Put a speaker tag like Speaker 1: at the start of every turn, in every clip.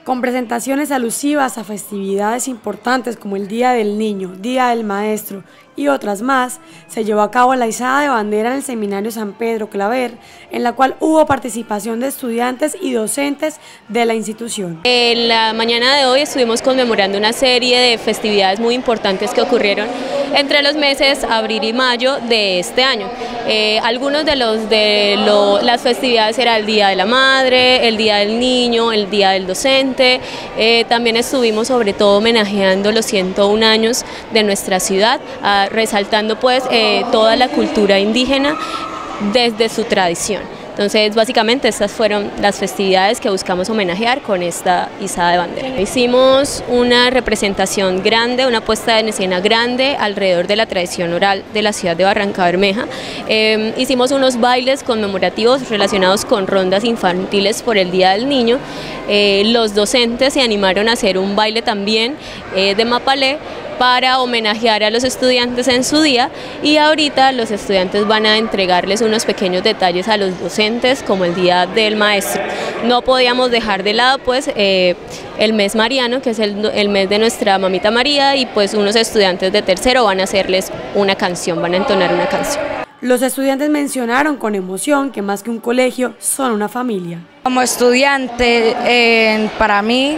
Speaker 1: Con presentaciones alusivas a festividades importantes como el Día del Niño, Día del Maestro y otras más, se llevó a cabo la izada de bandera en el Seminario San Pedro Claver, en la cual hubo participación de estudiantes y docentes de la institución.
Speaker 2: En la mañana de hoy estuvimos conmemorando una serie de festividades muy importantes que ocurrieron entre los meses abril y mayo de este año. Algunos de las festividades era el Día de la Madre, el Día del Niño, el Día del Docente. También estuvimos sobre todo homenajeando los 101 años de nuestra ciudad, resaltando pues toda la cultura indígena desde su tradición. Entonces, básicamente estas fueron las festividades que buscamos homenajear con esta izada de bandera. Hicimos una representación grande, una puesta en escena grande alrededor de la tradición oral de la ciudad de Barrancabermeja. Hicimos unos bailes conmemorativos relacionados con rondas infantiles por el Día del Niño. Los docentes se animaron a hacer un baile también de mapalé para homenajear a los estudiantes en su día, y ahorita los estudiantes van a entregarles unos pequeños detalles a los docentes como el Día del Maestro. No podíamos dejar de lado pues el mes mariano, que es el mes de nuestra mamita María, y pues unos estudiantes de tercero van a hacerles una canción, van a entonar una canción.
Speaker 1: Los estudiantes mencionaron con emoción que más que un colegio son una familia.
Speaker 3: Como estudiante, para mí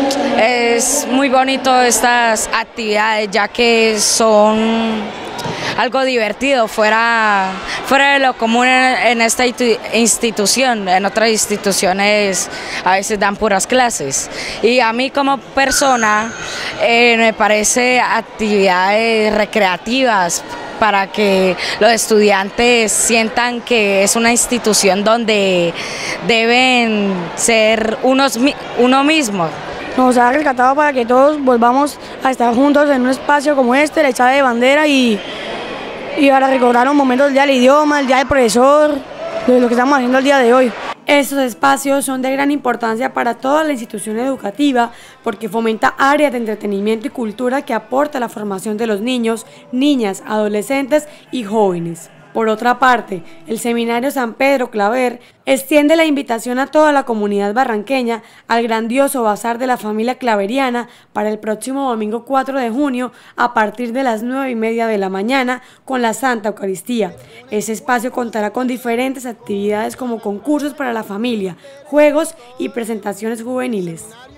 Speaker 3: es muy bonito estas actividades, ya que son algo divertido, fuera de lo común en esta institución. En otras instituciones a veces dan puras clases, y a mí como persona me parece actividades recreativas para que los estudiantes sientan que es una institución donde deben ser uno mismo.
Speaker 4: Nos ha rescatado para que todos volvamos a estar juntos en un espacio como este, la izada de bandera, y para recordar los momentos del Día del Idioma, el Día del Profesor, de lo que estamos haciendo el día de hoy.
Speaker 1: Estos espacios son de gran importancia para toda la institución educativa porque fomenta áreas de entretenimiento y cultura que aporta a la formación de los niños, niñas, adolescentes y jóvenes. Por otra parte, el Seminario San Pedro Claver extiende la invitación a toda la comunidad barranqueña al grandioso bazar de la familia claveriana para el próximo domingo 4 de junio a partir de las 9:30 de la mañana con la Santa Eucaristía. Ese espacio contará con diferentes actividades como concursos para la familia, juegos y presentaciones juveniles.